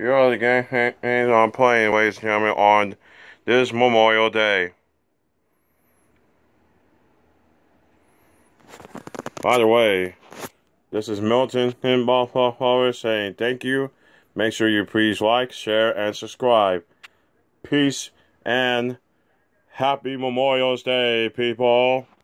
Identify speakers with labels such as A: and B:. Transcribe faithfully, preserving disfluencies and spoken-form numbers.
A: Here are the games I'm playing, ladies and gentlemen, on this Memorial Day. By the way, this is Milton in Buffalo saying thank you. Make sure you please like, share, and subscribe. Peace and happy Memorial Day, people.